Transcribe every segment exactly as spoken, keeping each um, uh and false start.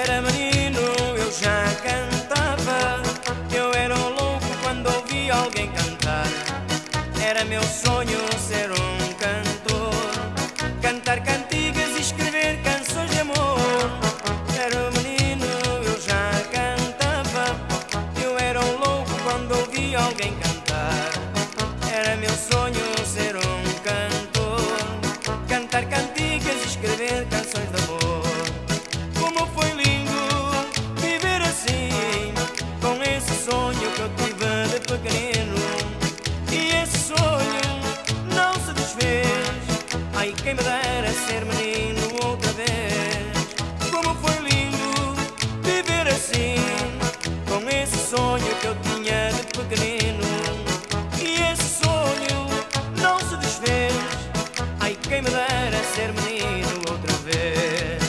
era menino eu já cantava. Eu era um louco quando ouvia alguém cantar. Era meu sonho ser um cantor, cantar cantigas e escrever canções de amor. Era menino eu já cantava. Eu era um louco quando ouvia alguém cantar. Era meu sonho ser um cantor, cantar cantigas e escrever canções de amor. Como foi lindo viver assim, com esse sonho que eu tive de pequenino. E esse sonho não se desfez. Ai, quem me dera ser menino outra vez. Como foi lindo viver assim, com esse sonho que eu tinha de pequenino. E esse sonho não se desfez. Ai, quem me dera ser menino outra vez.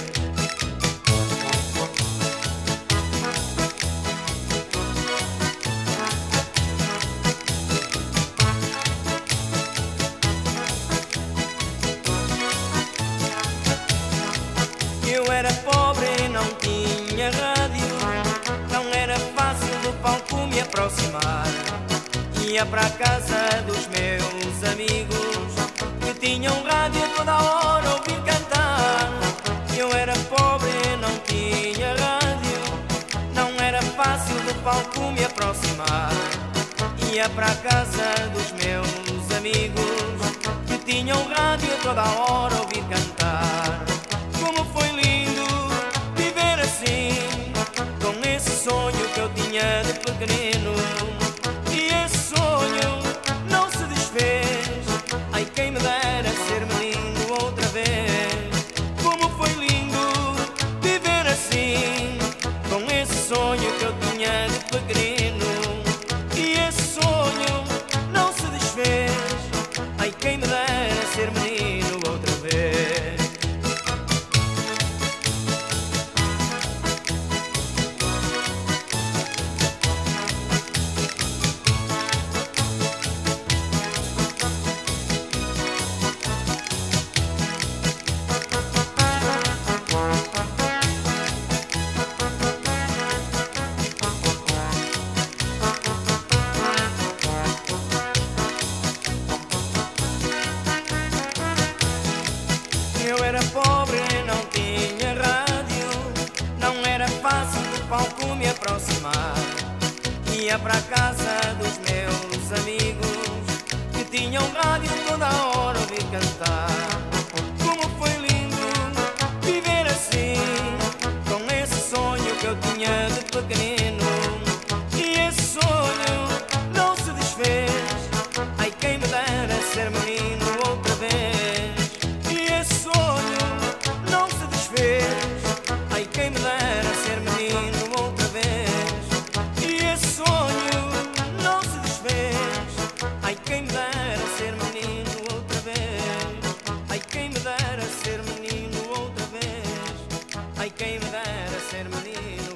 Eu era pobre e não tinha rádio. Não era fácil do palco me aproximar. Ia para a casa dos meus amigos que tinham rádio toda a hora ouvir cantar. Eu era pobre e não tinha rádio. Não era fácil do palco me aproximar. Ia para a casa dos meus amigos que tinham rádio toda a hora ouvir cantar. Como foi lindo viver assim, com esse sonho que eu tinha de pequenino. E esse sonho não se desfez. Ai, quem me dera ser menino outra vez. Como foi lindo viver assim, com esse sonho que eu tinha de pequenino. E esse sonho não se desfez. Ai, quem me dera ser menino outra vez. Eu era pobre, não tinha rádio. Não era fácil do palco me aproximar. Ia para a casa dos meus amigos que tinham rádio toda a hora ouvir cantar. Como foi lindo viver assim, com esse sonho que eu tinha de pequenino. E esse sonho não se desfez. Ai, quem me dera ser menino outra vez. E esse sonho não se desfez. Ai, quem me dera ser menino outra vez. E esse sonho não se desfez. Ai, quem me dera ser menino outra vez. Ai, quem me dera ser menino outra vez. Ai, quem me dera ser menino.